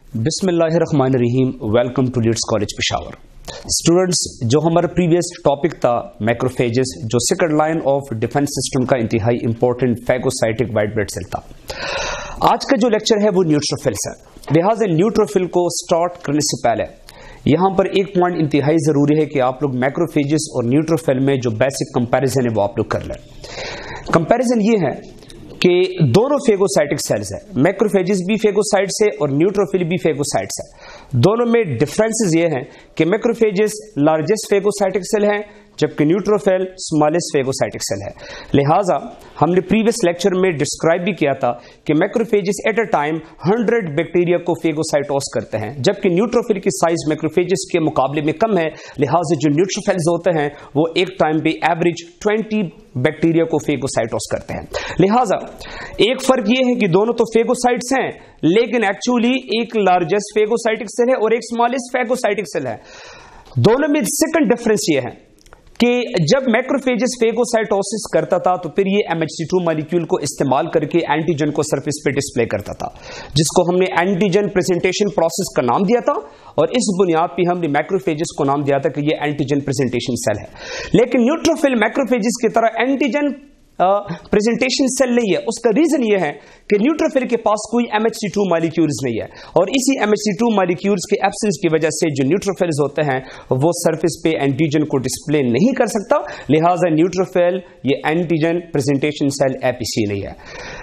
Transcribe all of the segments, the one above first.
बिस्मिल्लाहिर्रहमानिर्रहीम। Welcome to Leeds college Peshawar. Students, जो हमारा प्रीवियस टॉपिक था मैक्रोफेजेस, जो second line of defence system का इंतहाई important phagocytic white blood cell था, आज का जो लेक्चर है वो न्यूट्रोफिल्स है। लिहाजा न्यूट्रोफिल को स्टार्ट करने से पहले यहां पर एक पॉइंट इंतहाई जरूरी है कि आप लोग मैक्रोफेजेस और न्यूट्रोफिल में जो बेसिक कंपैरिजन है वो आप लोग कर लें। कंपैरिजन ये है कि दोनों फेगोसाइटिक सेल्स है, मैक्रोफेजेस भी फेगोसाइट्स है और न्यूट्रोफिल भी फेगोसाइट्स है। दोनों में डिफरेंसेस ये हैं कि मैक्रोफेजेस लार्जेस्ट फेगोसाइटिक सेल है जबकि न्यूट्रोफिल स्मॉलेस्ट फेगोसाइटिक सेल है। लिहाजा हमने प्रीवियस लेक्चर में डिस्क्राइब भी किया था कि macrophages at a time 100 bacteria को फेगोसाइटोस करते हैं, जबकि न्यूट्रोफिल की साइज मैक्रोफेजेस के मुकाबले में कम है। लिहाजा जो न्यूट्रोफिल्स होते हैं वो एक टाइम पे एवरेज 20 बैक्टीरिया को फेगोसाइटोस करते हैं। लिहाजा एक फर्क ये है कि दोनों तो फेगोसाइट्स हैं, लेकिन एक्चुअली एक लार्जेस्ट फेगोसाइटिक सेल है और एक स्मॉलेस्ट फेगोसाइटिक सेल है। दोनों में सेकंड डिफरेंस ये है कि जब मैक्रोफेजेस फेगोसाइटोसिस करता था तो फिर ये MHC2 मॉलिक्यूल को इस्तेमाल करके एंटीजन को सरफेस पे डिस्प्ले करता था, जिसको हमने एंटीजन प्रेजेंटेशन प्रोसेस का नाम दिया था, और इस बुनियाद पे हमने मैक्रोफेजेस को नाम दिया था कि ये एंटीजन प्रेजेंटेशन सेल है। लेकिन न्यूट्रोफिल मैक्रोफेजेस की तरह एंटीजन प्रेजेंटेशन सेल नहीं है। उसका रीजन ये है कि न्यूट्रोफिल के पास कोई MHC2 मॉलिक्यूल्स नहीं है, और इसी MHC2 मॉलिक्यूल्स के एब्सेंस की वजह से जो न्यूट्रोफिल्स होते हैं वो सरफेस पे एंटीजन को डिस्प्ले नहीं कर सकता। लिहाजा न्यूट्रोफिल ये एंटीजन प्रेजेंटेशन सेल एपीसी नहीं है।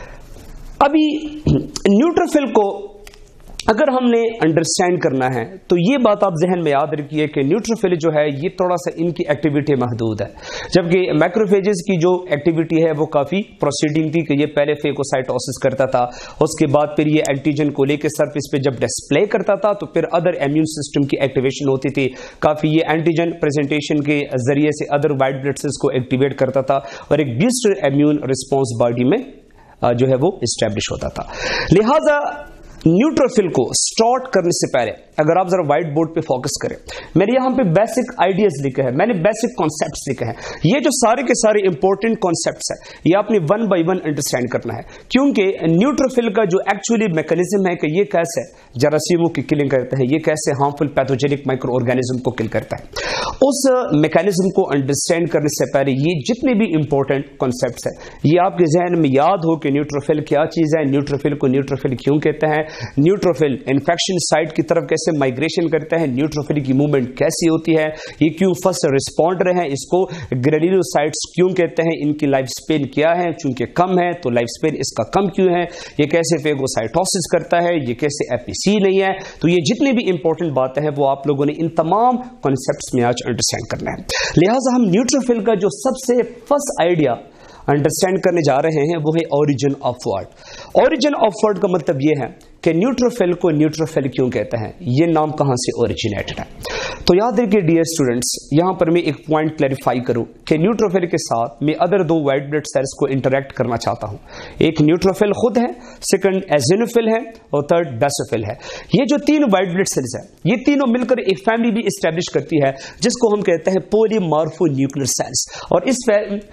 अभी न्यूट्रोफिल को अगर हमने अंडरस्टैंड करना है तो ये बात आप जहन में याद रखिए कि न्यूट्रोफिल जो है ये थोड़ा सा इनकी एक्टिविटी महदूद है, जबकि मैक्रोफेजेस की जो एक्टिविटी है वो काफी प्रोसीडिंग थी कि ये पहले फेगोसाइटोसिस करता था, उसके बाद फिर ये एंटीजन को लेकर सरफेस पे जब डिस्प्ले करता था तो फिर अदर इम्यून सिस्टम की एक्टिवेशन होती थी। काफी ये एंटीजन प्रेजेंटेशन के जरिए से अदर वाइट ब्लड सेल्स को एक्टिवेट करता था और एक बूस्टर इम्यून रिस्पॉन्स बॉडी में जो है वो एस्टैब्लिश होता था। लिहाजा न्यूट्रोफिल को स्टार्ट करने से पहले अगर आप जरा व्हाइट बोर्ड पे फोकस करें, मैंने यहां पे बेसिक आइडियाज लिखे हैं, मैंने बेसिक कॉन्सेप्ट्स लिखे हैं। ये जो सारे के सारे इंपॉर्टेंट कॉन्सेप्ट्स है ये आपने वन बाय वन अंडरस्टैंड करना है, क्योंकि न्यूट्रोफिल का जो एक्चुअली मैकेनिज्म है कि ये कैसे जरासीमों की किलिंग करता है, ये कैसे हार्मफुल पैथोजेनिक माइक्रो ऑर्गेनिज्म को किल करता है, उस मैकेनिज्म को अंडरस्टैंड करने से पहले ये जितने भी इंपॉर्टेंट कॉन्सेप्ट्स है ये आपके जहन में याद हो कि न्यूट्रोफिल क्या चीज है, न्यूट्रोफिल को न्यूट्रोफिल क्यों कहते हैं, न्यूट्रोफिल इन्फेक्शन साइट की तरफ कैसे माइग्रेशन करता है, न्यूट्रोफिल की मूवमेंट कैसी होती है, ये क्यों फर्स्ट रिस्पॉन्डर है, इसको ग्रेन्युलोसाइट्स क्यों कहते हैं, इनकी लाइफ स्पेन क्या है, चूंकि कम है तो लाइफ स्पेन इसका कम क्यों है, ये कैसे फेगोसाइटोसिस करता है, ये कैसे एपीसी नहीं है। तो ये जितनी भी इंपॉर्टेंट बातें हैं वो आप लोगों ने इन तमाम कॉन्सेप्ट्स में आज अंडरस्टैंड करना है। लिहाजा हम न्यूट्रोफिल का जो सबसे फर्स्ट आइडिया अंडरस्टैंड करने जा रहे हैं वो है origin of word. Origin of word का मतलब ये है कि न्यूट्रोफिल को न्यूट्रोफिल क्यों कहते हैं, ये नाम कहां से ओरिजिनेटेड है। तो याद रखिए डियर स्टूडेंट्स, यहां पर मैं एक पॉइंट क्लैरिफाई करूं कि न्यूट्रोफिल के साथ मैं अदर दो व्हाइट ब्लड सेल्स को इंटरेक्ट करना चाहता हूं। एक न्यूट्रोफिल खुद है, सेकंड एजिनोफिल है और थर्ड बेसोफिल है। ये जो तीन व्हाइट ब्लड सेल्स है ये तीनों मिलकर एक फैमिली भी एस्टैब्लिश करती है जिसको हम कहते हैं पॉलीमॉर्फोन्यूक्लियर सेल्स, और इस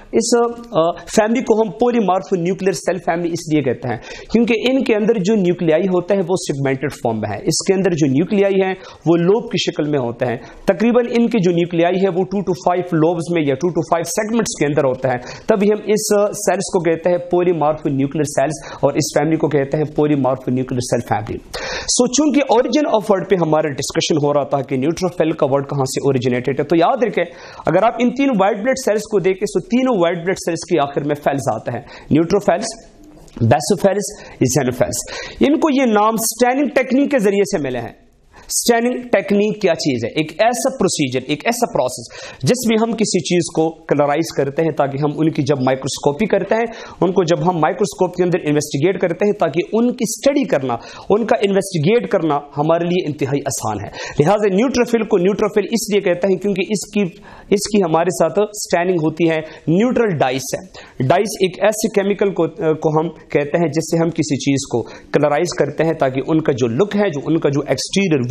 फैमिली को हम पॉलीमॉर्फोन्यूक्लियर सेल फैमिली इसलिए कहते हैं क्योंकि इनके अंदर जो न्यूक्लियाई होता है वो सेगमेंटेड फॉर्म में है। इसके अंदर जो न्यूक्लियाई है वो लोब की शक्ल में होते हैं। तकरीबन इनके जो न्यूक्लियाई है वो 2 to 5 लोब्स में या 2 to 5 सेगमेंट्स के अंदर होता है, तभी हम इस सेल्स को कहते हैं पॉलीमॉर्फोन्यूक्लियर सेल्स और इस फैमिली को कहते हैं पॉलीमॉर्फोन्यूक्लियर सेल फैमिली। सो चूंकि ओरिजिन ऑफ वर्ड पे हमारा डिस्कशन हो रहा था कि न्यूट्रोफिल का वर्ड कहां से ओरिजिनेटेड है, तो याद रखें अगर आप इन तीन व्हाइट ब्लड सेल्स को देखें तो तीनों व्हाइट ब्लड सेल्स की आखिर में फेल्स आता है, न्यूट्रोफिल्स, बेसोफिल्स, एजिनोफिल्स। इनको ये नाम स्टैनिंग टेक्निक के जरिए से मिले हैं। स्टैनिंग टेक्निक क्या चीज है? एक ऐसा प्रोसीजर, एक ऐसा प्रोसेस जिसमें हम किसी चीज को कलराइज करते हैं ताकि हम उनकी जब माइक्रोस्कोपी करते हैं, उनको जब हम माइक्रोस्कोप के अंदर इन्वेस्टिगेट करते हैं ताकि उनकी स्टडी करना, उनका इन्वेस्टिगेट करना हमारे लिए इंतहाई आसान है। लिहाजा न्यूट्रोफिल को न्यूट्रोफिल इसलिए कहते हैं क्योंकि इसकी हमारे साथ स्टैनिंग होती है न्यूट्रल डाइस है। डाइस एक ऐसे केमिकल को हम कहते हैं जिससे हम किसी चीज को कलराइज करते हैं ताकि उनका जो लुक है, जो उनका जो एक्सटीरियर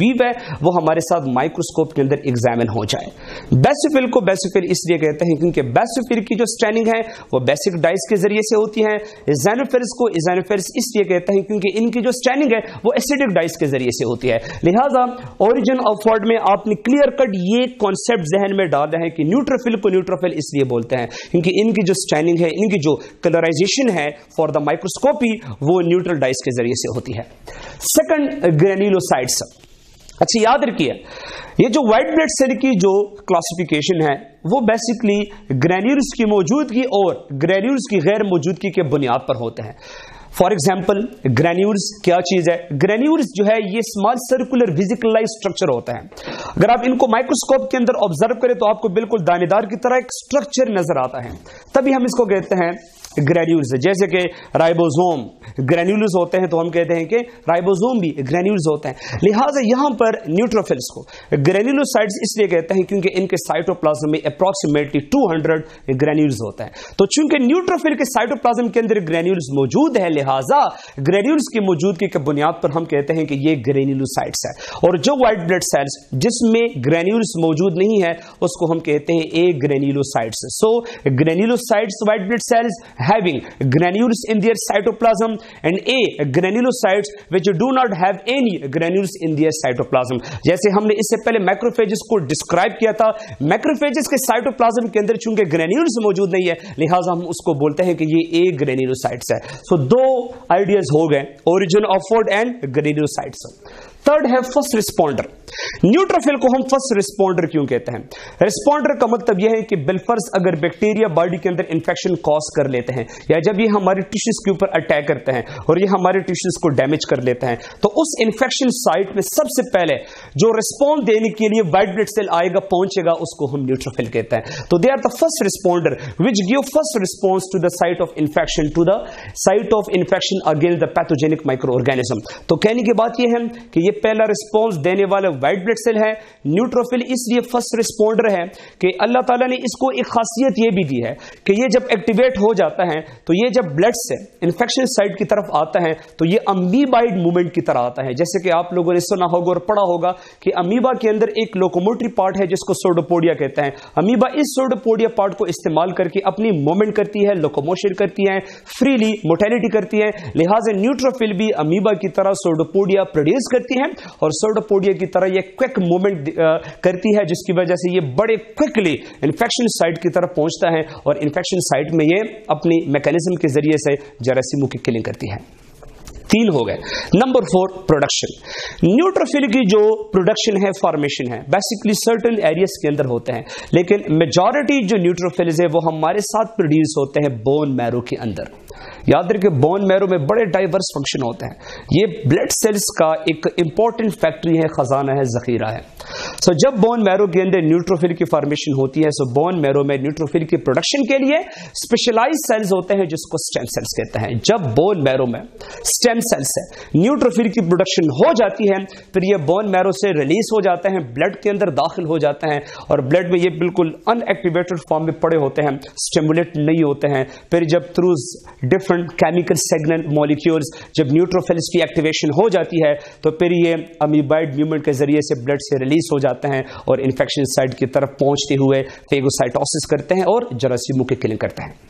वीव है वो हमारे साथ माइक्रोस्कोप के अंदर एग्जामिन हो जाए। बेसिफिल को बेसिफिल इसलिए कहते हैं क्योंकि बेसिफिल की जो स्टैंडिंग है वो बेसिक डाइस के जरिए से होती है। इज़ैनोफिल्स को इज़ैनोफिल्स इसलिए कहते हैं क्योंकि इनकी जो स्टैंडिंग है वो एसिडिक डाइस के जरिए से होती है। लिहाजा ओरिजिन ऑफ वर्ड में आपने क्लियर कट ये कॉन्सेप्ट जहन में डाला है कि न्यूट्रोफिल को न्यूट्रोफिल इसलिए बोलते हैं क्योंकि इनकी जो स्टैंडिंग है, इनकी जो कलराइजेशन है फॉर द माइक्रोस्कोपी वो न्यूट्रल डाइस के जरिए से होती है। Second, granulocytes. अच्छा याद रखिए, ये जो व्हाइट ब्लड सेल की जो क्लासिफिकेशन है वो बेसिकली ग्रेन्यूल्स की मौजूदगी और ग्रेन्यूल्स की गैर मौजूदगी के बुनियाद पर होते हैं। फॉर एग्जाम्पल, ग्रेन्यूल्स क्या चीज है? ग्रेन्यूल्स जो है ये स्मॉल सर्कुलर वेसिकुलर स्ट्रक्चर होता है। अगर आप इनको माइक्रोस्कोप के अंदर ऑब्जर्व करें तो आपको बिल्कुल दानेदार की तरह एक स्ट्रक्चर नजर आता है, तभी हम इसको कहते हैं ग्रेन्यूल्स। जैसे कि राइबोसोम ग्रेन्यूल्स होते हैं तो हम कहते हैं कि राइबोसोम भी ग्रेन्यूल्स होते हैं। लिहाजा यहां पर न्यूट्रोफिल्स को ग्रेन्युलोसाइट्स इसलिए कहते हैं क्योंकि इनके साइटोप्लाज्म में अप्रॉक्सीमेटली 200 ग्रेन्यूल्स होते हैं। तो चूंकि न्यूट्रोफिल के साइटोप्लाज्म के अंदर ग्रेन्यूल्स मौजूद है, लिहाजा ग्रेन्यूल्स की मौजूदगी के बुनियाद पर हम कहते हैं कि ये ग्रेन्युलोसाइट्स है। और जो व्हाइट ब्लड सेल्स जिसमें ग्रेन्यूल्स मौजूद नहीं है उसको हम कहते हैं agranulocytes. So granulocytes white blood cells having granules in their cytoplasm and A granulocytes which do not have any granules in their cytoplasm। जैसे हमने इससे पहले मैक्रोफेजेस को डिस्क्राइब किया था, मैक्रोफेजेस के साइटोप्लाज्म के अंदर चूंकि ग्रेन्यूल्स मौजूद नहीं है लिहाजा हम उसको बोलते हैं कि ये A ग्रेन्युलोसाइट्स है। सो दो आइडियाज हो गए, origin of word and granulocytes. Third है फर्स्ट रिस्पॉन्डर। न्यूट्रोफिल को हम फर्स्ट रिस्पॉन्डर क्यों कहते हैं? रिस्पॉन्डर का मतलब यह है कि बिलफर्ज अगर बैक्टीरिया बॉडी के अंदर इंफेक्शन कॉज कर लेते हैं या जब ये हमारे टिश्यूज के ऊपर अटैक करते हैं और ये हमारे टिश्यूज को डैमेज कर लेते हैं तो उस इंफेक्शन साइट में सबसे पहले जो रिस्पॉन्स देने के लिए व्हाइट ब्लड सेल आएगा, पहुंचेगा, उसको हम न्यूट्रोफिल कहते हैं। तो they are the first responder which give first response to the site of infection, to the site of infection against the pathogenic microorganism. तो कहने की बात यह है कि ये पहला रिस्पॉन्स देने वाला व्हाइट ब्लड सेल है। न्यूट्रोफिल इसलिए फर्स्ट रिस्पॉन्डर है कि अल्लाह ताला ने इसको एक खासियत यह भी दी है कि ये जब एक्टिवेट हो जाता है तो ये जब ब्लड से इंफेक्शन साइट की तरफ आता है तो ये अमीबाइड मूवमेंट की तरह आता है। जैसे कि आप लोगों ने सुना होगा और पढ़ा होगा कि अमीबा के अंदर एक लोकोमोटरी पार्ट है जिसको सोडोपोडिया कहते हैं। अमीबा इस सोडोपोडिया पार्ट को इस्तेमाल करके अपनी मूवमेंट करती है, लोकोमोशन करती है, फ्रीली मोटेलिटी करती है। लिहाजा न्यूट्रोफिल भी अमीबा की तरह सोडोपोडिया प्रोड्यूस करती है और सोडोपोडिया की तरह ये क्विक मूवमेंट करती है जिसकी वजह से ये बड़े क्विकली इंफेक्शन साइट की तरफ पहुंचता है और इंफेक्शन साइट में ये अपनी मैकेनिज्म के जरिए से जरासीमों की किलिंग करती है। तीन हो गए। Number 4, production. न्यूट्रोफिल की जो प्रोडक्शन है, फॉर्मेशन है, बेसिकली सर्टेन एरियाज के अंदर होते हैं, लेकिन मेजॉरिटी जो न्यूट्रोफिल्स है वो हमारे साथ प्रोड्यूस होते हैं बोन मैरो के अंदर। याद रखिए बोन मैरो में बड़े डाइवर्स फंक्शन होते हैं। ये ब्लड सेल्स का एक इंपॉर्टेंट फैक्ट्री है, खजाना है, जखीरा है। सो जब बोन मैरो के अंदर न्यूट्रोफिल की फॉर्मेशन होती है सो बोन मैरो में न्यूट्रोफिल की प्रोडक्शन के लिए स्पेशलाइज्ड सेल्स होते हैं जिसको स्टेम सेल्स कहते हैं। जब बोन मैरो में स्टेम सेल्स से न्यूट्रोफिल की प्रोडक्शन हो जाती है फिर ये बोन मैरो से रिलीज हो जाते हैं, ब्लड के अंदर दाखिल हो जाते हैं और ब्लड में ये बिल्कुल अनएक्टिवेटेड फॉर्म में पड़े होते हैं, स्टिमुलेट नहीं होते हैं। फिर जब through different chemical segment molecules जब न्यूट्रोफिल्स की एक्टिवेशन हो जाती है तो फिर ये अमीबाइड मूवमेंट के जरिए से ब्लड से रिलीज हो जाते हैं और इंफेक्शन साइट की तरफ पहुंचते हुए फेगोसाइटोसिस करते हैं और जरासीमों की किलिंग करते हैं।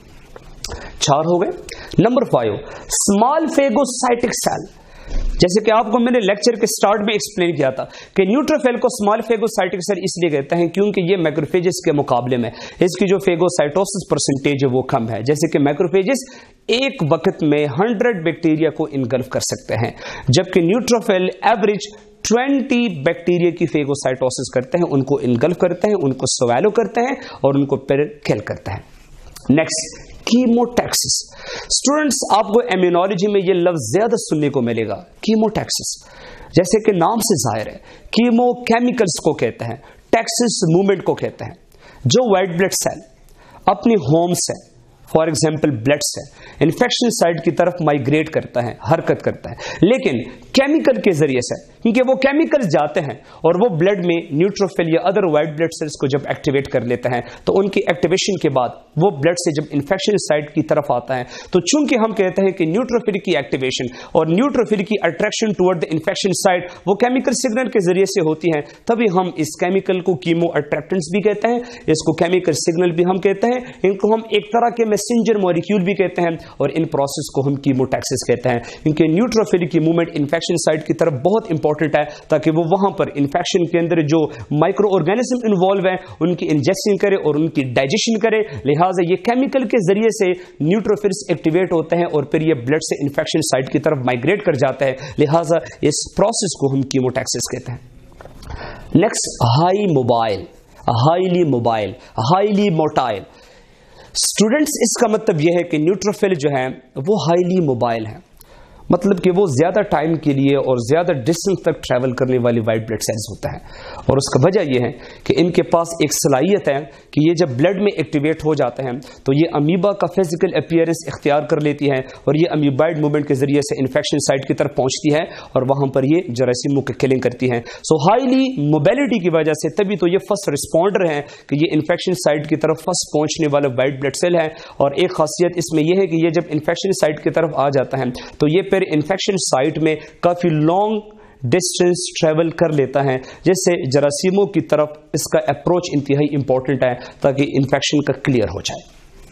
4 हो गए। Number 5, small phagocytic cell. जैसे कि आपको मैंने लेक्चर के स्टार्ट में एक्सप्लेन किया था कि न्यूट्रोफिल को स्मॉल फेगोसाइटिक सेल इसलिए कहते हैं क्योंकि ये मैक्रोफेजेस के मुकाबले में इसकी जो फेगोसाइटोसिस परसेंटेज है वो कम है। जैसे कि मैक्रोफेजेस एक वक्त में 100 बैक्टीरिया को इनगल्फ कर सकते हैं जबकि न्यूट्रोफिल एवरेज 20 बैक्टीरिया की फेगोसाइटोसिस करते हैं, उनको इनगल्फ करते हैं, उनको स्वैलो करते हैं और उनको फिर किल करते हैं। Next, chemotaxis. स्टूडेंट्स आपको इम्यूनोलॉजी में ये लफ्ज ज्यादा सुनने को मिलेगा, कीमोटैक्सिस। जैसे कि नाम से जाहिर है, कीमो केमिकल्स को कहते हैं, टैक्सिस मूवमेंट को कहते हैं। जो व्हाइट ब्लड सेल अपनी होम से फॉर एग्जाम्पल ब्लड से इन्फेक्शन साइट की तरफ माइग्रेट करता है, हरकत करता है, लेकिन केमिकल के जरिए से, क्योंकि वो केमिकल जाते हैं और वो ब्लड में न्यूट्रोफिल या अदर वाइट ब्लड सेल्स को जब एक्टिवेट कर लेते हैं, तो उनकी एक्टिवेशन के बाद वो ब्लड से जब इन्फेक्शन साइट की तरफ आता है, तो चूंकि हम कहते हैं कि न्यूट्रोफिल की एक्टिवेशन और न्यूट्रोफिल की attraction toward the infection site वो केमिकल सिग्नल के जरिए से होती है, तभी हम इस केमिकल को कीमो अट्रैक्टेंट्स भी कहते हैं, इसको केमिकल सिग्नल भी हम कहते हैं, इनको हम एक तरह के मैसेंजर मॉलिक्यूल भी कहते हैं, और इन प्रोसेस को हम कीमोटैक्सिस कहते हैं, क्योंकि न्यूट्रोफिल की मूवमेंट इन्फेक्शन साइट की तरफ बहुत इंपॉर्टेंट है, ताकि वो वहां पर इन्फेक्शन के अंदर जो माइक्रो ऑर्गेनिज्म इन्वॉल्व है उनकी इंजेक्शन करे और उनकी डाइजेशन करे। लिहाजा ये केमिकल के जरिए से न्यूट्रोफिल्स एक्टिवेट होते हैं और फिर ये ब्लड से इन्फेक्शन साइट की तरफ माइग्रेट कर जाता है, लिहाजा इस प्रोसेस को हम कीमोटैक्सिस कहते हैं। Next, high mobile, highly mobile, highly motile. Students, इसका मतलब यह है कि न्यूट्रोफिल जो है वो हाईली मोबाइल है, मतलब कि वो ज्यादा टाइम के लिए और ज्यादा डिस्टेंस तक ट्रैवल करने वाली वाइट ब्लड सेल्स होता है, और उसका वजह यह है कि इनके पास एक सलाहियत है कि ये जब ब्लड में एक्टिवेट हो जाते हैं तो ये अमीबा का फिजिकल अपीयरेंस इख्तियार कर लेती है, और ये अमीबाइड मूवमेंट के जरिए से इन्फेक्शन साइट की तरफ पहुंचती है और वहां पर ये जरासीमों की किलिंग करती है। सो हाईली मोबिलिटी की वजह से तभी तो ये फर्स्ट रिस्पॉन्डर है कि ये इन्फेक्शन साइट की तरफ फर्स्ट पहुंचने वाला वाइट ब्लड सेल है। और एक खासियत इसमें यह है कि ये जब इन्फेक्शन साइट की तरफ आ जाता है तो ये फिर इन्फेक्शन साइट में काफी लॉन्ग डिस्टेंस ट्रेवल कर लेता है, जिससे जरासीमों की तरफ इसका अप्रोच इंतहाई इंपॉर्टेंट है ताकि इन्फेक्शन का क्लियर हो जाए।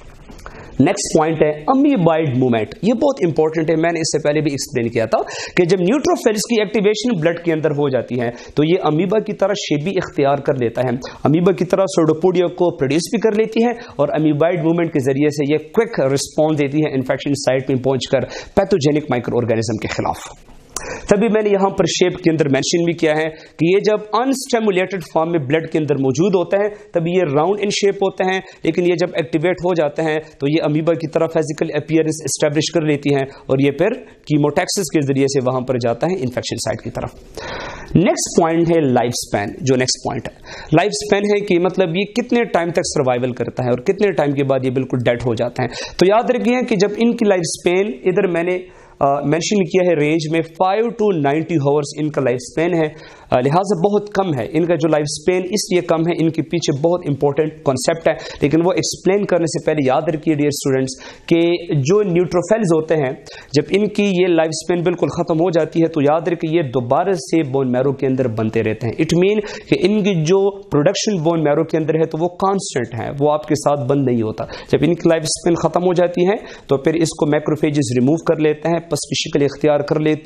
नेक्स्ट पॉइंट है अमीबाइड मूवमेंट। ये बहुत इंपॉर्टेंट है, मैंने इससे पहले भी एक्सप्लेन किया था कि जब न्यूट्रोफिल्स की एक्टिवेशन ब्लड के अंदर हो जाती है तो ये अमीबा की तरह शेप भी इख्तियार कर लेता है, अमीबा की तरह सोडोपोडिया को प्रोड्यूस भी कर लेती है, और अमीबाइड मूवमेंट के जरिए से ये क्विक रिस्पॉन्स देती है इन्फेक्शन साइट में पहुंचकर पैथोजेनिक माइक्रो ऑर्गेनिज्म के खिलाफ। तभी मैंने यहां पर शेप के अंदर मेंशन भी किया है कि ये जब अनस्टिमुलेटेड फॉर्म में ब्लड के अंदर मौजूद होता है तभी ये राउंड इन शेप होते हैं, लेकिन ये जब एक्टिवेट हो जाते हैं तो ये अमीबा की तरह फिजिकल अपीयरेंस एस्टैब्लिश कर लेती हैं और ये फिर कीमोटैक्सिस के जरिए से वहां पर जाता है इन्फेक्शन साइट की तरफ। नेक्स्ट पॉइंट है लाइफ स्पैन। जो नेक्स्ट पॉइंट है लाइफ स्पैन है कि मतलब ये कितने टाइम तक सर्वाइवल करता है और कितने टाइम के बाद ये बिल्कुल डेड हो जाता है। तो याद रखिए कि जब इनकी लाइफ स्पैन, इधर मैंने मेंशन किया है रेंज में 5 to 90 आवर्स इनका लाइफ स्पेन है, लिहाजा बहुत कम है इनका जो लाइफ स्पेन, इसलिए कम है, इनके पीछे बहुत इंपॉर्टेंट कॉन्सेप्ट है, लेकिन वो एक्सप्लेन करने से पहले याद रखिए डियर स्टूडेंट्स कि जो न्यूट्रोफिल्स होते हैं जब इनकी ये लाइफ स्पेन बिल्कुल खत्म हो जाती है तो याद रखिए ये दोबारा से बोन मैरो के अंदर बनते रहते हैं। इट मीन कि इनकी जो प्रोडक्शन बोन मैरो के अंदर है तो वो कांस्टेंट है, वो आपके साथ बंद नहीं होता। जब इनकी लाइफ स्पेन खत्म हो जाती है तो फिर इसको मैक्रोफेजेस रिमूव कर लेते हैं, पस्पिशिकल इख्तियार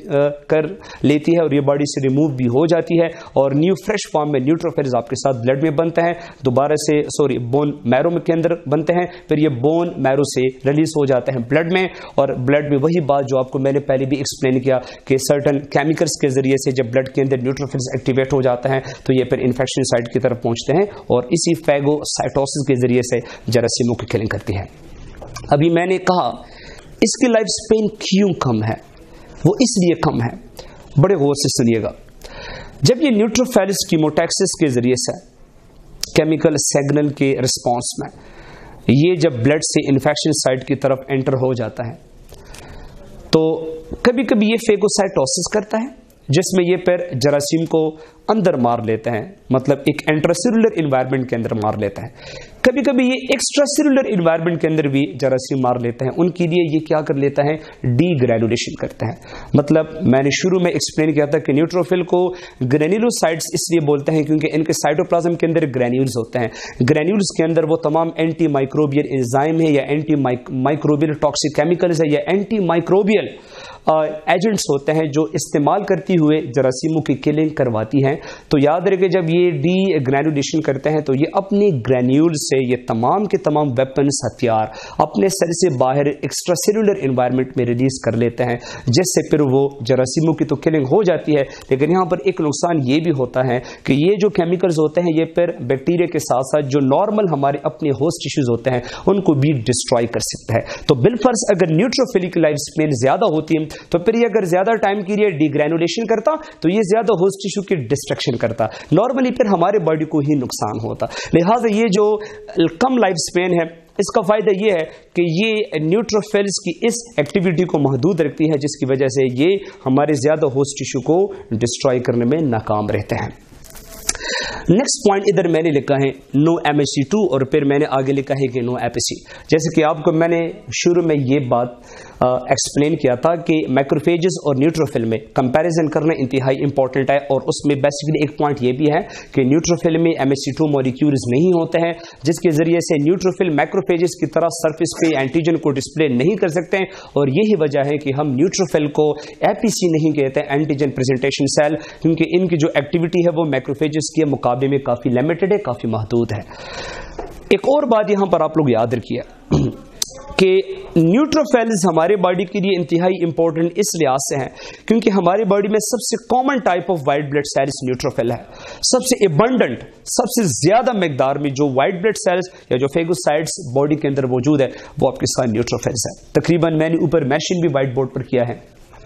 कर लेती है और ये बॉडी से रिमूव भी हो जाती है और न्यू फ्रेश फॉर्म में न्यूट्रोफिल्स आपके साथ ब्लड में बनते हैं, दोबारा से बोन मैरो के अंदर बनते हैं, फिर ये बोन मैरो से रिलीज हो जाते हैं ब्लड में, और ब्लड में वही बात जो आपको मैंने पहले भी एक्सप्लेन किया कि सर्टन केमिकल्स के जरिए से जब ब्लड के अंदर न्यूट्रोफिल्स एक्टिवेट हो जाते हैं तो ये फिर इन्फेक्शन साइट की तरफ पहुंचते हैं और इसी फैगोसाइटोसिस के जरिए से जरासीमों की किलिंग करती है। अभी मैंने कहा इसकी लाइफ स्पेन क्यों कम है, वो इसलिए कम है, बड़े गौर से सुनिएगा। जब ये न्यूट्रोफिल्स कीमोटैक्सिस के जरिए से केमिकल सिग्नल के रिस्पांस में ये जब ब्लड से इन्फेक्शन साइट की तरफ एंटर हो जाता है तो कभी कभी ये फेगोसाइटोसिस करता है जिसमें ये फिर जरासीम को अंदर मार लेते हैं, मतलब एक इंट्रासेलुलर एनवायरनमेंट के अंदर मार लेता है। कभी कभी ये एक्स्ट्रासेलुलर एनवायरनमेंट के अंदर भी जरासीम मार लेते हैं, उनके लिए ये क्या कर लेता है, डीग्रैनुलेशन करता है। मतलब मैंने शुरू में एक्सप्लेन किया था कि न्यूट्रोफिल को ग्रेन्युलोसाइट्स इसलिए बोलते हैं क्योंकि इनके साइटोप्लाज्म के अंदर ग्रेन्यूल्स होते हैं, ग्रेन्यूल्स के अंदर वो तमाम एंटी माइक्रोबियल एंजाइम है या एंटी माइक्रोबियल टॉक्सिक केमिकल्स है या एंटी माइक्रोबियल एजेंट्स होते हैं जो इस्तेमाल करती हुए जरासीमों की किलिंग करवाती हैं। तो याद रखें जब ये डी ग्रैनुलेशन करते हैं तो ये अपने ग्रैन्यूल से ये तमाम के तमाम वेपन्स, हथियार अपने सेल से बाहर एक्स्ट्रासेलुलर एनवायरनमेंट में रिलीज कर लेते हैं, जिससे फिर वो जरासीमों की तो किलिंग हो जाती है, लेकिन यहाँ पर एक नुकसान ये भी होता है कि ये जो केमिकल्स होते हैं ये फिर बैक्टीरिया के साथ साथ जो नॉर्मल हमारे अपने होस्ट टिश्यूज होते हैं उनको भी डिस्ट्रॉय कर सकता है। तो बिलफर्ज अगर न्यूट्रोफिल की लाइफ स्पेन ज्यादा होती है तो फिर ये अगर ज्यादा टाइम के लिए डीग्रैनुलेशन करता तो ये ज्यादा होस्ट टिश्यू की डिस्ट्रक्शन करता, नॉर्मली फिर हमारे बॉडी को ही नुकसान होता। लिहाजा ये जो कम लाइफ स्पेन है اس کا فائدہ یہ ہے کہ یہ نیوٹروفیلز کی اس ایکٹیویٹی کو محدود رکھتی ہے جس کی وجہ سے یہ ہمارے زیادہ ہوسٹ ٹیشو کو ڈسٹرائے کرنے میں ناکام رہتے ہیں. نیکسٹ پوائنٹ ادھر میں نے لکھا ہے نو MHC2 اور پھر میں نے آگے لکھا ہے کہ نو APC. جیسے کہ آپ کو میں نے شروع میں یہ بات ایکسپلین کیا تھا کہ مائکروفیجز اور نیوٹروفل میں کمپیریزن کرنا انتہائی امپورٹنٹ ہے, اور اس میں بیسیکلی ایک پوائنٹ یہ بھی ہے کہ نیوٹروفل میں MHC2 مولیکیولز نہیں ہوتے ہیں, جس کے ذریعے سے نیوٹروفل مائکروفیجز کی طرح سرفیس پہ اینٹیجن کو ڈسپلے نہیں کر سکتے ہیں, اور یہی وجہ ہے کہ ہم نیوٹروفل کو APC نہیں کہتے, اینٹیجن پریزنٹیشن سیل, کیونکہ ان کی جو ایکٹیویٹی ہے وہ مائکروفیجز کے مقابلے میں کافی لمیٹڈ ہے, کافی محدود ہے. ایک اور بات یہاں پر آپ لوگ یاد رکھیے کہ نیوٹروفیلز ہمارے باڈی کے لیے انتہائی امپورٹنٹ اس لحاظ سے ہیں کیونکہ ہماری باڈی میں سب سے common type of white blood cells neutrophil ہے. سب سے ایبنڈنٹ, سب سے زیادہ مقدار میں جو وائٹ بلڈ سیلز یا جو فیگوسائٹس باڈی کے اندر موجود ہے وہ آپ کے ساتھ نیوٹروفیلز ہے. تقریباً میں نے اوپر مینشن بھی وائٹ بورڈ پر کیا ہے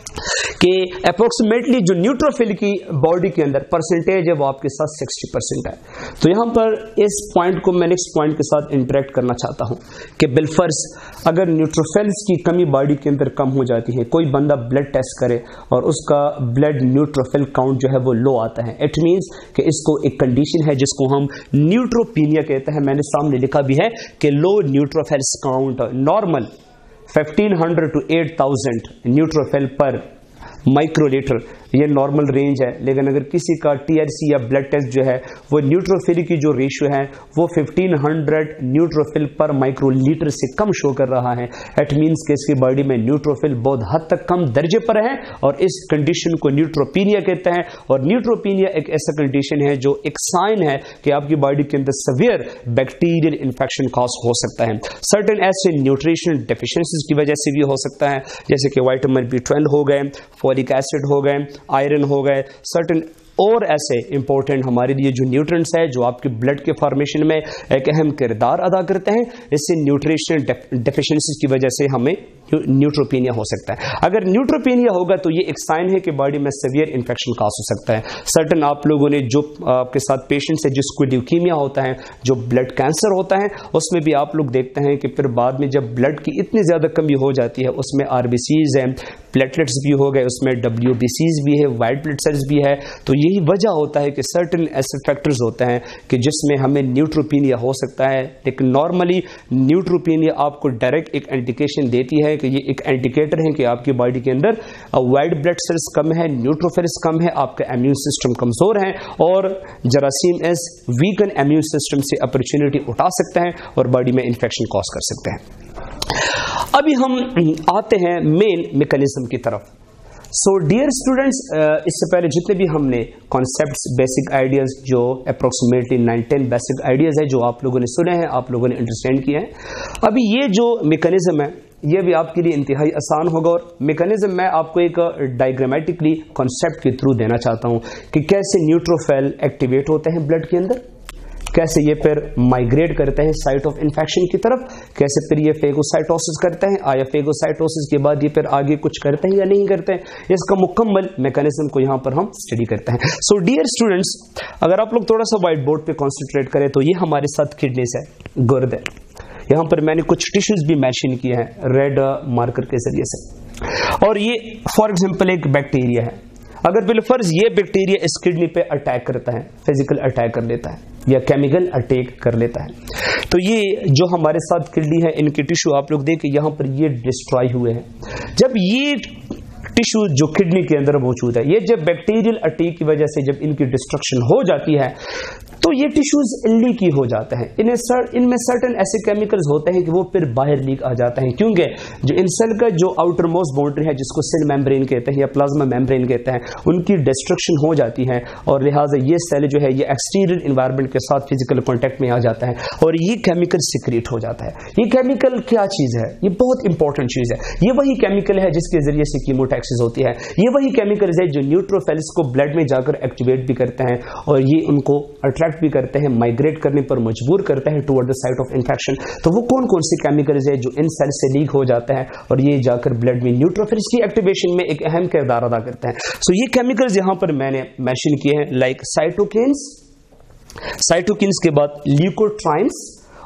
کہ اپروکسیمیٹلی جو نیوٹروفل کی باڈی کے اندر پرسنٹیج ہے وہ آپ کے ساتھ 60% ہے. تو یہاں پر اس پوائنٹ کو میں نیکسٹ پوائنٹ کے ساتھ انٹریکٹ کرنا چاہتا ہوں کہ بالفرض اگر نیوٹروفلز کی کمی باڈی کے اندر کم ہو جاتی ہے, کوئی بندہ بلڈ ٹیسٹ کرے اور اس کا بلڈ نیوٹروفل کاؤنٹ جو ہے وہ لو آتا ہے, اٹ مینس کہ اس کو ایک کنڈیشن ہے جس کو ہم نیوٹروپینیا کہتے ہیں. میں نے سامنے لکھا بھی ہے کہ low neutrophils count normal 1500 to 8000 neutrophil پر مائکرو لیٹر, یہ نارمل رینج ہے. لیکن اگر کسی کا TRC یا بلڈ ٹیسٹ جو ہے وہ نیوٹروفل کی جو ریشیو ہے وہ 1500 نیوٹروفل پر مائکرو لیٹر سے کم شو کر رہا ہے, اٹ مینس کہ اس کی باڈی میں نیوٹروفل بہت حد تک کم درجے پر ہے, اور اس کنڈیشن کو نیوٹروپینیا کہتے ہیں. اور نیوٹروپینیا ایک ایسا کنڈیشن ہے جو ایک سائن ہے کہ آپ کی باڈی کے اندر سیویئر بیکٹیریل انفیکشن کاز ہو سکتا ہے. سرٹن ایسے نیوٹریشنل ڈیفیشنسیز کی وجہ سے بھی ہو سکتا ہے, جیسے کہ وائٹامن B12 ہو گئے, فولک ایسڈ ہو گئے, آئرن ہو گئے, سرٹن اور ایسے امپورٹنٹ ہمارے لیے جو نیوٹرنٹس ہیں جو آپ کے بلڈ کے فارمیشن میں ایک اہم کردار ادا کرتے ہیں, اس سے نیوٹریشنل ڈیفیشنسیز کی وجہ سے ہمیں نیوٹروپینیا ہو سکتا ہے. اگر نیوٹروپینیا ہوگا تو یہ ایک سائن ہے کہ باڈی میں سیویئر انفیکشن کاز ہو سکتا ہے. سرٹن آپ لوگوں نے جو آپ کے ساتھ پیشنٹس ہیں جس کو لیوکیمیا ہوتا ہے, جو بلڈ کینسر ہوتا ہے, اس میں بھی آپ لوگ دیکھتے ہیں کہ پھر بعد میں جب بلڈ کی اتنی زیادہ کمی ہو جاتی ہے, اس میں RBCs ہیں, پلیٹلیٹس بھی ہو گئے, اس میں WBCs بھی ہے, وائٹ بلڈ سیلز بھی ہے. تو یہی وجہ ہوتا ہے کہ سرٹن ایسے فیکٹرز ہوتے ہیں کہ جس میں ہمیں نیوٹروپینیا ہو سکتا ہے. لیکن نارملی نیوٹروپینیا آپ کو ڈائریکٹ ایک انڈیکیشن دیتی ہے کہ یہ ایک انڈیکیٹر ہے کہ آپ کی باڈی کے اندر وائٹ بلڈ سیلز کم ہے, نیوٹروفلز کم ہے, آپ کا امیون سسٹم کمزور ہے, اور جراثیم اس ویکن امیون سسٹم سے اپرچونٹی اٹھا سکتے ہیں اور باڈی میں انفیکشن کاز کر سکتے ہیں. ابھی ہم آتے ہیں مین میکانزم کی طرف. سو ڈیئر اسٹوڈینٹس, اس سے پہلے جتنے بھی ہم نے کانسیپٹس, بیسک آئیڈیاز, جو اپروکسیمیٹلی 9-10 بیسک آئیڈیاز ہیں جو آپ لوگوں نے سنے ہیں, آپ لوگوں نے انڈرسٹینڈ کیا ہے. ابھی یہ جو میکانزم ہے یہ بھی آپ کے لیے انتہائی آسان ہوگا, اور میکانزم میں آپ کو ایک ڈائیگرامیٹکلی کانسیپٹ کے تھرو دینا چاہتا ہوں کہ کیسے نیوٹروفیل ایکٹیویٹ ہوتے ہیں بلڈ کے اندر, کیسے یہ پھر مائگریٹ کرتے ہیں سائٹ آف انفیکشن کی طرف, کیسے پھر یہ فیگوسائٹوسس کرتے ہیں, آیا فیگوسائٹوسس کے بعد یہ پھر آگے کچھ کرتے ہیں یا نہیں کرتے ہیں, اس کا مکمل میکانزم کو یہاں پر ہم اسٹڈی کرتے ہیں. سو ڈیئر اسٹوڈنٹس, اگر آپ لوگ تھوڑا سا وائٹ بورڈ پہ کانسنٹریٹ کریں تو یہ ہمارے ساتھ کڈنیز ہے, گرد ہے. یہاں پر میں نے کچھ ٹیشوز بھی مینشن کیے ہیں ریڈ مارکر کے ذریعے سے, اور یہ فار ایگزامپل ایک بیکٹیریا ہے. اگر بالفرض یہ بیکٹیریا اس کڈنی پہ اٹیک کرتا ہے, فزیکل اٹیک کر لیتا ہے یا کیمیکل اٹیک کر لیتا ہے, تو یہ جو ہمارے ساتھ کڈنی ہے ان کے ٹیشو آپ لوگ دیکھیں یہاں پر یہ ڈسٹرائی ہوئے ہیں. جب یہ ٹیشو جو کڈنی کے اندر موجود ہے, یہ جب بیکٹیریل اٹیک کی وجہ سے جب ان کی ڈسٹرکشن ہو جاتی ہے تو یہ ٹیشوز لیکی ہو جاتے ہیں. ان میں سرٹن ایسے کیمیکلز ہوتے ہیں کہ وہ پھر باہر لیک آ جاتے ہیں, کیونکہ جو ان سیل کا جو آؤٹر موسٹ باؤنڈری ہے جس کو سیل میمبرین کہتے ہیں یا پلازما میمبرین کہتے ہیں, ان کی ڈسٹرکشن ہو جاتی ہے, اور لہٰذا یہ سیل جو ہے یہ ایکسٹیریئر انوائرمنٹ کے ساتھ فزیکل کانٹیکٹ میں آ جاتا ہے اور یہ کیمیکل سیکریٹ ہو جاتا ہے. یہ کیمیکل کیا چیز ہے؟ یہ بہت انپورٹنٹ چیز ہے. یہ وہی کیمیکل ہے جس کے ذریعے سے کیموٹیکسس ہوتی ہے. یہ وہی کیمیکلز ہے جو نیوٹروفیلز کو بلڈ میں جا کر ایکٹیویٹ بھی کرتے ہیں, اور یہ ان کو اٹریکٹ بھی کرتے ہیں, مائگریٹ کرنے پر مجبور کرتے ہیں toward the site of infection. تو وہ کون کون سی کیمیکلز ہیں جو ان سیل سے لیک ہو جاتے ہیں اور یہ جا کر بلڈ میں نیوٹروفلز کی ایکٹیویشن میں ایک اہم کردار ادا کرتے ہیں. سو یہ کیمیکلز یہاں پر میں نے مینشن کیے ہیں, لائک سائٹوکینز کے بعد لیوکوٹرائنز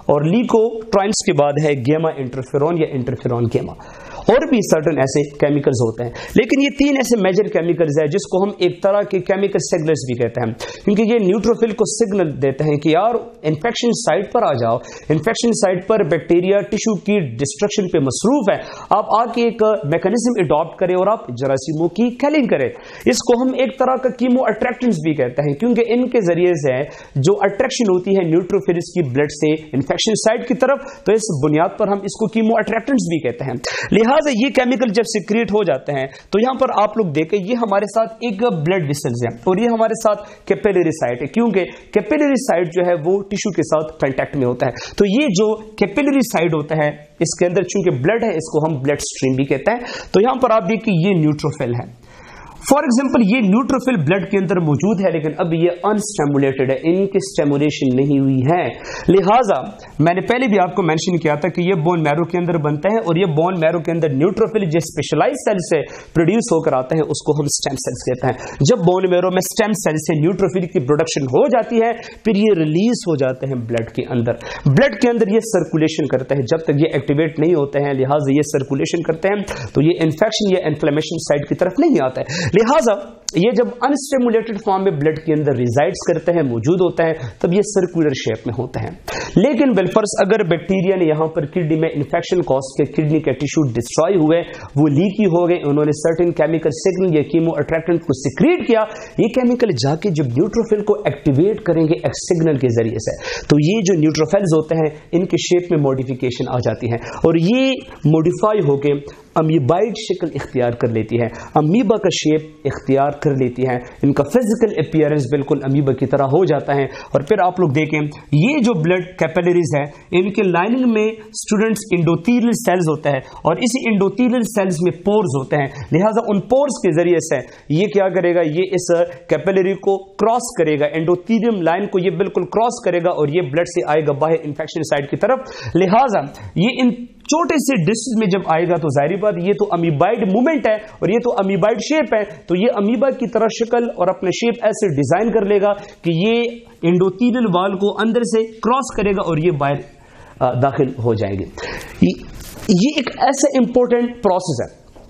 और लीकोट्राइन्स के बाद है गेमा इंटरफेरॉन या इंटरफेरॉन गेमा। और भी सर्टन ऐसे केमिकल्स होते हैं, लेकिन ये 3 ऐसे मेजर केमिकल्स हैं जिसको हम एक तरह के केमिकल सिग्नल्स भी कहते हैं, क्योंकि ये न्यूट्रोफिल को सिग्नल देते हैं कि यार इन्फेक्शन साइट पर आ जाओ, इन्फेक्शन साइट पर बैक्टीरिया टिश्यू की डिस्ट्रक्शन पे मसरूफ है, आप आके एक मैकेनिज्म अडॉप्ट करें और आप जरासीमों की किलिंग करें। इसको हम एक तरह का कीमो अट्रैक्टेंट्स भी कहते हैं, क्योंकि इनके जरिए से जो अट्रैक्शन होती है न्यूट्रोफिल्स की ब्लड से इन्फेक्शन साइट की तरफ, तो इस बुनियाद पर हम इसको कीमो अट्रैक्टेंट्स भी कहते हैं। लिहाजा ये केमिकल जब सिक्रिएट हो जाते हैं तो यहां पर आप लोग देखें ये हमारे साथ एक ब्लड वेसल्स है और ये हमारे साथ कैपिलरी साइट है, क्योंकि कैपिलरी साइट जो है वो टिश्यू के साथ कांटेक्ट में होता है। तो ये जो कैपिलरी साइट होता है इसके अंदर चूंकि ब्लड है, इसको हम ब्लड स्ट्रीम भी कहते हैं। तो यहां पर आप देखिए ये न्यूट्रोफिल है, फॉर एग्जाम्पल ये न्यूट्रोफिल ब्लड के अंदर मौजूद है, लेकिन अब ये अनस्टिमुलेटेड है, इनकी स्टिमुलेशन नहीं हुई है। लिहाजा मैंने पहले भी आपको मेंशन किया था कि ये बोन मैरो के अंदर बनता है और ये बोन मैरो के अंदर न्यूट्रोफिल जो स्पेशलाइज सेल से प्रोड्यूस होकर आता है उसको हम स्टेम सेल्स कहते हैं। जब बोन मैरो में स्टेम सेल से न्यूट्रोफिल की प्रोडक्शन हो जाती है फिर ये रिलीज हो जाते हैं ब्लड के अंदर। ब्लड के अंदर ये सर्कुलेशन करते हैं, जब तक ये एक्टिवेट नहीं होते हैं लिहाजा ये सर्कुलेशन करते हैं तो ये इन्फेक्शन या इन्फ्लेमेशन साइड की तरफ नहीं आता है। लिहाजा ये जब अनस्टिमुलेटेड फॉर्म में ब्लड के अंदर रिजाइड्स करते हैं, मौजूद होता है, तब ये सर्कुलर शेप में होते हैं। लेकिन बिलफर्ज अगर बैक्टीरिया ने यहां पर किडनी में इन्फेक्शन कॉज के किडनी के टिश्यू डिस्ट्रॉय हुए, वो लीकी हो गए, उन्होंने सर्टेन केमिकल सिग्नल या कीमो अट्रैक्टेंट को सिक्रीट किया, ये केमिकल जाके जब न्यूट्रोफिल को एक्टिवेट करेंगे एक सिग्नल के जरिए से, तो ये जो न्यूट्रोफिल्स होते हैं इनके शेप में मॉडिफिकेशन आ जाती है और ये मॉडिफाई होके अमीबाइड शक्ल इख्तियार कर लेती है, अमीबा का शेप इख्तियार कर लेती है, इनका फिजिकल अपीयरेंस बिल्कुल अमीबा की तरह हो जाता है। और फिर आप लोग देखें ये जो ब्लड कैपिलरीज है इनके लाइनिंग में स्टूडेंट्स इंडोथीलियल सेल्स होते हैं और इसी इंडोथीलियल सेल्स में पोर्स होते हैं। लिहाजा उन पोर्स के जरिए से ये क्या करेगा, ये इस कैपिलरी को क्रॉस करेगा, एंडोथीलियम लाइन को ये बिल्कुल क्रॉस करेगा और ये ब्लड से आएगा बाहर इन्फेक्शन साइट की तरफ। लिहाजा ये इन छोटे से डिस्क में जब आएगा तो जाहिर बात ये तो अमीबाइड मूवमेंट है और ये तो अमीबाइड शेप है, तो ये अमीबा की तरह शक्ल और अपने शेप ऐसे डिजाइन कर लेगा कि ये इंडोथीलियल वॉल को अंदर से क्रॉस करेगा और ये बाहर दाखिल हो जाएगी। ये एक ऐसा इंपॉर्टेंट प्रोसेस है,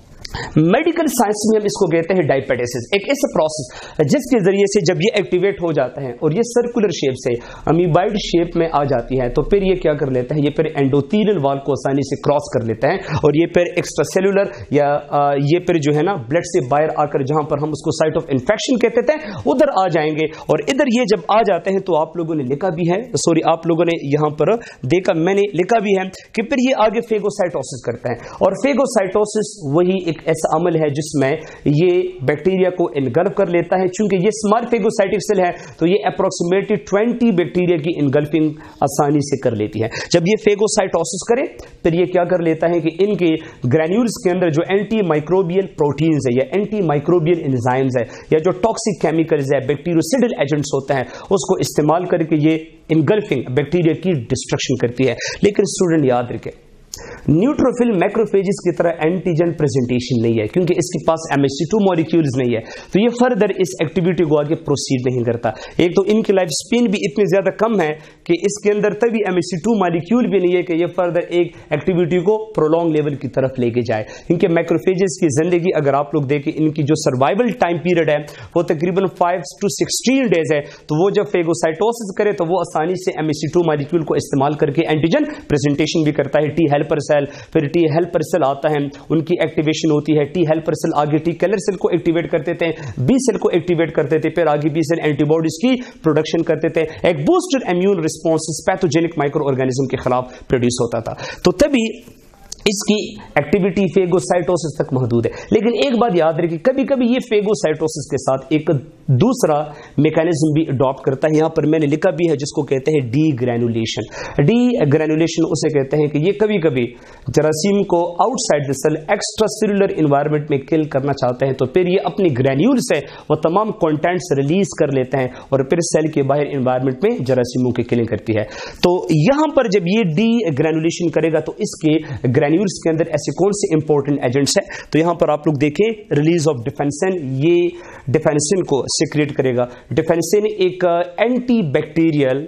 मेडिकल साइंस में हम इसको कहते हैं डायपेटेसिस, एक ऐसा प्रोसेस जिसके जरिए से जब ये एक्टिवेट हो जाता है और ये सर्कुलर शेप से अमीबाइड शेप में आ जाती है तो फिर ये क्या कर लेता है, ये फिर एंडोथीलियल वॉल को आसानी से क्रॉस कर लेता है और ये फिर एक्स्ट्रा सेलुलर या ये फिर जो है ना ब्लड से बाहर आकर जहां पर हम उसको साइट ऑफ इन्फेक्शन कहते थे उधर आ जाएंगे और इधर ये जब आ जाते हैं तो आप लोगों ने लिखा भी है, सॉरी आप लोगों ने यहां पर देखा, मैंने लिखा भी है कि फिर ये आगे फेगोसाइटोसिस करते हैं और फेगोसाइटोसिस वही एक ऐसा अमल है जिसमें ये बैक्टीरिया को इनगल्फ कर लेता है। चूंकि ये स्मॉल फेगोसाइटिक सेल है तो ये अप्रोक्सीमेटली 20 बैक्टीरिया की इनगल्फिंग आसानी से कर लेती है। जब ये फेगोसाइटोसिस करे फिर ये क्या कर लेता है कि इनके ग्रैन्यूल्स के अंदर जो एंटी माइक्रोबियल प्रोटीन्स है या एंटी माइक्रोबियल एंजाइम्स है या जो टॉक्सिक केमिकल्स है, बैक्टीरियोसिडल एजेंट्स होते हैं, उसको इस्तेमाल करके ये इनगल्फिंग बैक्टीरिया की डिस्ट्रक्शन करती है। लेकिन स्टूडेंट याद रखें न्यूट्रोफिल मैक्रोफेजेस की तरह एंटीजन प्रेजेंटेशन नहीं है, क्योंकि इसके पास MHC2 मॉलिक्यूल्स नहीं है, तो ये फर्दर इस एक्टिविटी को आगे प्रोसीड नहीं करता। एक तो इनकी लाइफ स्पेन भी इतनी ज्यादा कम है कि इसके अंदर तभी MHC2 मॉलिक्यूल भी नहीं है कि ये फर्दर एक एक्टिविटी को प्रोलॉन्ग लेवल की तरफ लेके जाए। इनके मैक्रोफेजेस की जिंदगी अगर आप लोग देखें, इनकी जो सर्वाइवल टाइम पीरियड है वो तकरीबन 5 to 16 डेज है, तो वो जब फेगोसाइटोसिस करे तो वो आसानी से MHC2 मॉलिक्यूल को इस्तेमाल करके एंटीजन प्रेजेंटेशन भी करता है। टी हेल्पर सेल, फिर टी हेल्पर सेल आता है, उनकी एक्टिवेशन होती है। टी हेल्पर सेल आगे टी किलर सेल को एक्टिवेट करते थे, बी सेल को एक्टिवेट करते थे, फिर आगे बी सेल एंटीबॉडीज की प्रोडक्शन करते थे। एक booster immune response pathogenic microorganism के खिलाफ प्रोड्यूस होता था, तो तभी इसकी एक्टिविटी फेगोसाइटोसिस तक महदूद है। लेकिन एक बात याद रखिए, कभी कभी ये फेगोसाइटोसिस के साथ एक दूसरा मैकेनिज्म भी अडॉप्ट करता है। यहां पर मैंने लिखा भी है जिसको कहते हैं डी ग्रैनुलेशन। डी ग्रैनुलेशन उसे कहते हैं कि ये कभी कभी जरासीम को outside the cell extracellular environment में किल करना चाहते हैं, तो फिर ये अपनी ग्रैन्यूल से वो तमाम कंटेंट्स रिलीज कर लेते हैं और फिर सेल के बाहर एनवायरनमेंट में जरासीमों की किलिंग करती है। तो यहां पर जब ये डी ग्रैनुलेशन करेगा तो इसके ग्रैन्यूल्स के अंदर ऐसे कौन से इंपॉर्टेंट एजेंट्स हैं, तो यहां पर आप लोग देखें रिलीज ऑफ डिफेंसिन, ये डिफेंसिन को सिक्रेट करेगा। डिफेंसिन एक एंटी बैक्टीरियल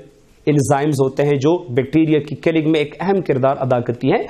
انزائمز ہوتے ہیں جو بیکٹیریا کی کلنگ میں ایک اہم کردار ادا کرتی ہیں.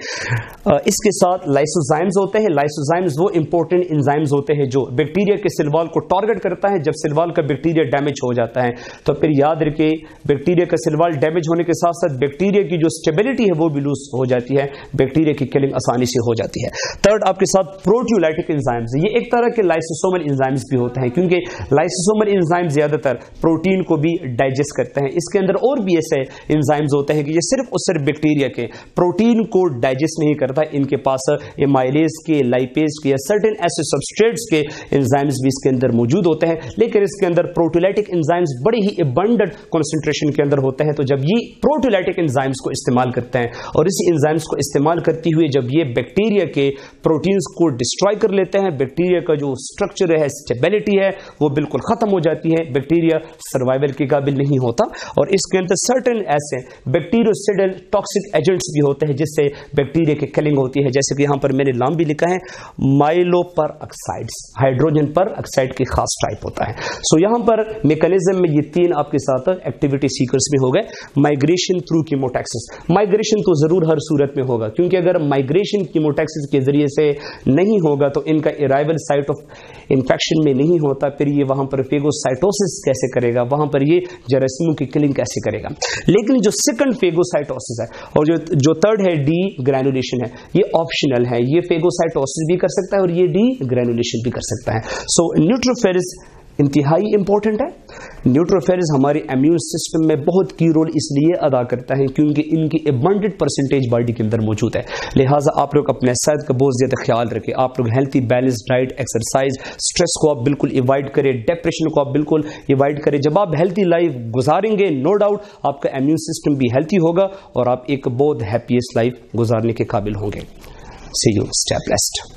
اس کے ساتھ لائسوزائمز ہوتے ہیں. لائسوزائمز وہ امپورٹنٹ انزائمز ہوتے ہیں جو بیکٹیریا کے سیل وال کو ٹارگٹ کرتا ہے. جب سیل وال کا بیکٹیریا ڈیمیج ہو جاتا ہے تو پھر یاد رکھیں بیکٹیریا کا سیل وال ڈیمیج ہونے کے ساتھ ساتھ بیکٹیریا کی جو اسٹیبلٹی ہے وہ بھی لوز ہو جاتی ہے, بیکٹیریا کی کلنگ آسانی سے ہو جاتی ہے. تھرڈ آپ کے ساتھ پروٹیولیٹک انزائمز, یہ ایک طرح کے لائسوسومل انزائمز بھی ہوتے ہیں کیونکہ لائسوسومل انزائم زیادہ تر پروٹین کو بھی ڈائجسٹ کرتے ہیں. اس کے اندر اور بھی ایسے انزائمز ہوتے ہیں کہ یہ صرف اور صرف بیکٹیریا کے پروٹین کو ڈائجسٹ نہیں کرتا, ان کے پاس ایمائلیز کے, لائپیز کے یا سرٹن ایسے سبسٹریٹس کے انزائمز بھی اس کے اندر موجود ہوتے ہیں. لیکن اس کے اندر پروٹیولیٹک انزائمز بڑی ہی ابنڈنٹ کنسنٹریشن کے اندر ہوتے ہیں. تو جب یہ پروٹیولیٹک انزائمز کو استعمال کرتے ہیں اور اسی انزائمز کو استعمال کرتے ہوئے جب یہ بیکٹیریا کے پروٹینز کو ڈسٹرائے کر لیتے ہیں, بیکٹیریا کا جو اسٹرکچر ہے, اسٹیبلٹی ہے, وہ بالکل ختم ہو جاتی ہے. بیکٹیریا سروائیول کے قابل نہیں ہوتا. اور اس کے اندر سرٹن ایسے بیکٹیریوسیڈل ٹاکسک ایجنٹس بھی ہوتے ہیں جس سے بیکٹیریا کی کلنگ ہوتی ہے, جیسے کہ یہاں پر میں نے نام بھی لکھا ہے مائلو پر آکسائڈس, ہائیڈروجن پر آکسائڈ کی خاص ٹائپ ہوتا ہے. سو یہاں پر میکانزم میں یہ تین آپ کے ساتھ ایکٹیویٹی سیکرز میں ہو گئے. مائگریشن تھرو کیموٹیکسس, مائگریشن تو ضرور ہر صورت میں ہوگا کیونکہ اگر مائگریشن کیموٹیکسس کے ذریعے سے نہیں ہوگا تو ان کا ارائیول سائٹ آف انفیکشن میں نہیں ہوتا, پھر یہ وہاں پر فیگوسائٹوسس کیسے کرے گا, وہاں پر یہ جراثیموں کی کلنگ کیسے کرے گا. لیکن جو سیکنڈ فیگوسائٹوسس ہے اور جو تھرڈ ہے ڈی گرینولیشن ہے, یہ آپشنل ہے. یہ فیگوسائٹوسس بھی کر سکتا ہے اور یہ ڈی گرینولیشن بھی کر سکتا ہے. سو نیوٹروفیلز انتہائی امپورٹنٹ ہے. نیوٹروفیلز ہمارے امیون سسٹم میں بہت کی رول اس لیے ادا کرتا ہے کیونکہ ان کی ابنڈنٹ پرسنٹیج باڈی کے اندر موجود ہے. لہٰذا آپ لوگ اپنے صحت کا بہت زیادہ خیال رکھیں. آپ لوگ healthy balance diet, exercise, stress کو آپ بالکل ایوائڈ کریں, ڈپریشن کو آپ بالکل ایوائڈ کریں. جب آپ ہیلتھی لائف گزاریں گے نو ڈاؤٹ آپ کا امیون سسٹم بھی ہیلتھی ہوگا اور آپ ایک بہت ہیپیسٹ لائف گزارنے کے قابل ہوں گے. See you, stay blessed.